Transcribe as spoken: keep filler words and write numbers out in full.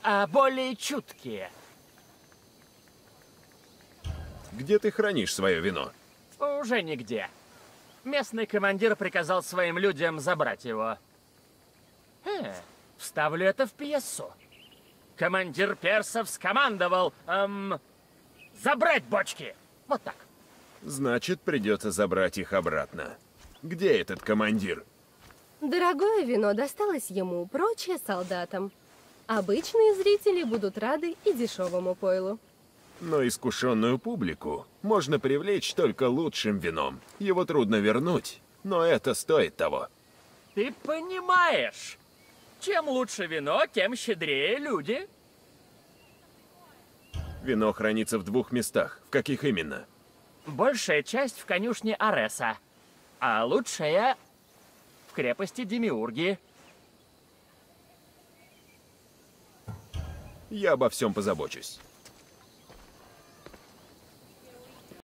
а более чуткие. Где ты хранишь свое вино? Уже нигде. Местный командир приказал своим людям забрать его. Э, вставлю это в пьесу. Командир персов скомандовал, эм, забрать бочки. Вот так. Значит, придется забрать их обратно. Где этот командир? Дорогое вино досталось ему, прочее солдатам. Обычные зрители будут рады и дешевому пойлу. Но искушенную публику можно привлечь только лучшим вином. Его трудно вернуть, но это стоит того. Ты понимаешь, чем лучше вино, тем щедрее люди. Вино хранится в двух местах. В каких именно? Большая часть в конюшне Ареса, а лучшая в крепости Демиурги. Я обо всем позабочусь.